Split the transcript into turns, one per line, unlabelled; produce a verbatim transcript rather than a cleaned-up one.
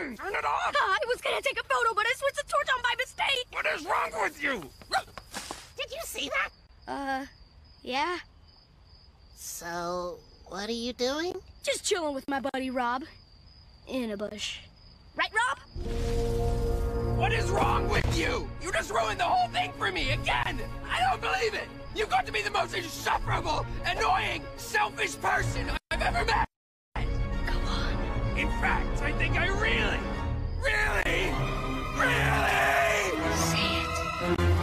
on! Turn it off!
Uh, I was gonna take a photo, but I switched the torch on by mistake!
What is wrong with you?
Did you see that?
Uh, yeah.
So, what are you doing?
Just chilling with my buddy Rob. In a bush. Right, Rob?
What is wrong with you? You just ruined the whole thing for me again! I don't believe it! You got to be the most insufferable, annoying, selfish person I've ever met!
Go on.
In fact, I think I really, really, really...
Say it.